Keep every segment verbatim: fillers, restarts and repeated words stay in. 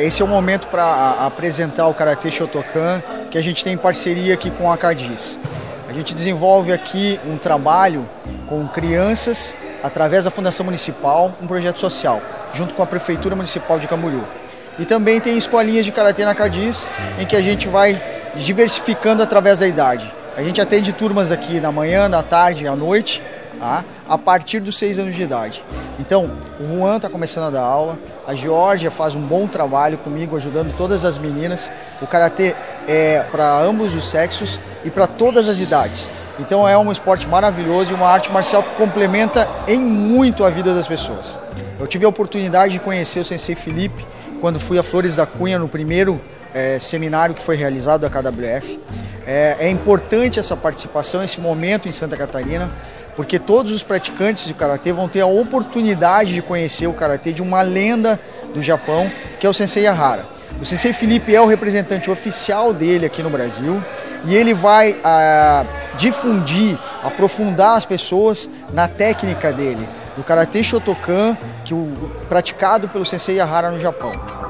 esse é o momento para apresentar o Karatê Shotokan, que a gente tem em parceria aqui com a CADIS. A gente desenvolve aqui um trabalho com crianças, através da Fundação Municipal, um projeto social, junto com a Prefeitura Municipal de Camboriú. E também tem escolinhas de Karatê na CADIS, em que a gente vai diversificando através da idade. A gente atende turmas aqui na manhã, na tarde, à noite, tá? A partir dos seis anos de idade. Então, o Juan está começando a dar aula, a Georgia faz um bom trabalho comigo, ajudando todas as meninas. O Karatê é para ambos os sexos e para todas as idades. Então é um esporte maravilhoso e uma arte marcial que complementa em muito a vida das pessoas. Eu tive a oportunidade de conhecer o Sensei Felipe quando fui a Flores da Cunha no primeiro é, seminário que foi realizado da K W F. É, é importante essa participação, esse momento em Santa Catarina, porque todos os praticantes de Karatê vão ter a oportunidade de conhecer o Karatê de uma lenda do Japão, que é o Sensei Ihara. O Sensei Felipe é o representante oficial dele aqui no Brasil e ele vai ah, difundir, aprofundar as pessoas na técnica dele, do Karatê Shotokan, que o, praticado pelo Sensei Ihara no Japão.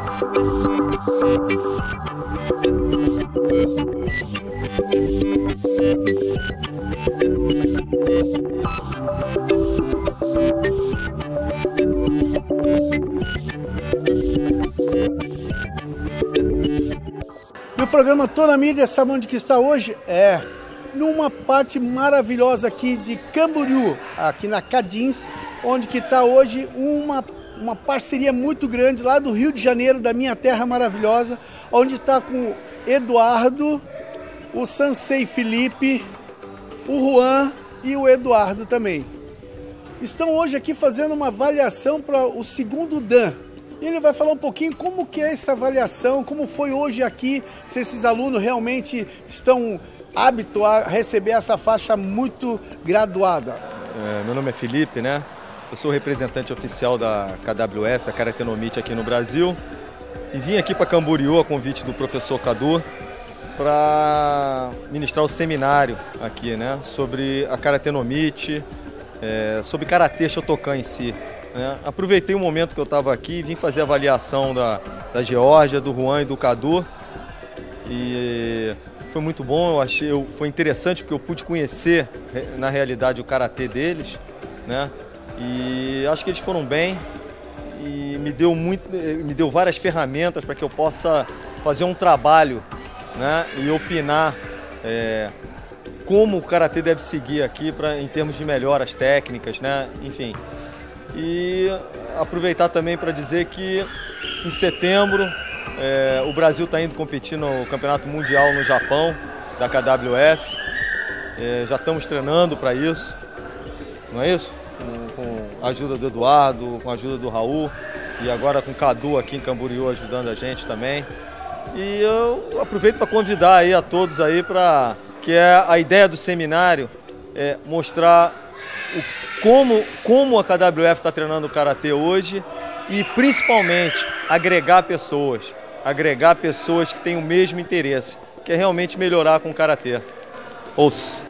E o programa Tô na Mídia, sabe onde que está hoje? É numa parte maravilhosa aqui de Camboriú, aqui na CADIS, onde que está hoje uma, uma parceria muito grande lá do Rio de Janeiro, da minha terra maravilhosa, onde está com o Eduardo, o Sensei Felipe, o Juan e o Eduardo também. Estão hoje aqui fazendo uma avaliação para o segundo Dan. E ele vai falar um pouquinho como que é essa avaliação, como foi hoje aqui, se esses alunos realmente estão aptos a receber essa faixa muito graduada. É, meu nome é Felipe, né? Eu sou representante oficial da K W F, a Karatê no Meet aqui no Brasil. E vim aqui para Camboriú a convite do professor Cadu para ministrar o seminário aqui, né? Sobre a Karatê no Meet, é, sobre Karatê Shotokan em si. Né? Aproveitei o momento que eu estava aqui e vim fazer a avaliação da, da Geórgia, do Juan e do Cadu. E foi muito bom, eu achei, foi interessante porque eu pude conhecer na realidade o Karatê deles, né? E acho que eles foram bem e me deu, muito, me deu várias ferramentas para que eu possa fazer um trabalho, né? E opinar é, como o Karatê deve seguir aqui pra, em termos de melhoras técnicas, né? Enfim. E aproveitar também para dizer que em setembro é, o Brasil está indo competir no Campeonato Mundial no Japão, da K W F. É, já estamos treinando para isso, não é isso? Com, com a ajuda do Eduardo, com a ajuda do Raul e agora com o Cadu aqui em Camboriú ajudando a gente também. E eu aproveito para convidar aí a todos aí para que é a ideia do seminário é mostrar o Como, como a K W F está treinando o Karatê hoje e principalmente agregar pessoas, agregar pessoas que têm o mesmo interesse, que é realmente melhorar com o Karatê. Ouça!